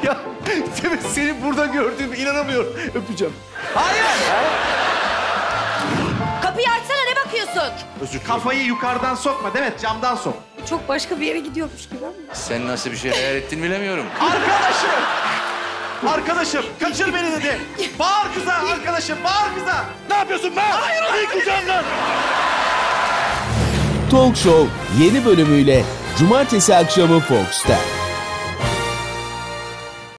Ya Demet, seni burada gördüğüme inanamıyorum. Öpeceğim. Hayır. Kapıyı açsana, ne bakıyorsun? Kafayı yukarıdan sokma Demet, camdan sok. Çok başka bir yere gidiyormuş gibi ama. Sen nasıl bir şey hayal ettin bilemiyorum. Arkadaşım, kaçır beni dedi. Bağır kıza arkadaşım, bağır kıza. Ne yapıyorsun be? Hayır, kucağımdan. Talk Show yeni bölümüyle Cumartesi akşamı Fox'ta.